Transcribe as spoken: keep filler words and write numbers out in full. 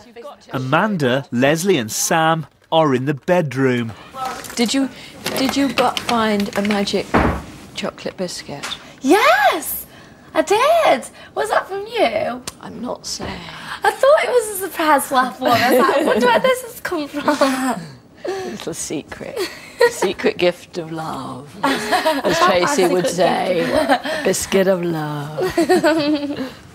Amanda, Leslie and Sam are in the bedroom. Did you, did you find a magic chocolate biscuit? Yes, I did. Was that from you? I'm not saying. I thought it was a surprise laugh one. I was like, I wonder where this has come from. A little secret. Secret gift of love, as, as Tracy would say. Biscuit of love.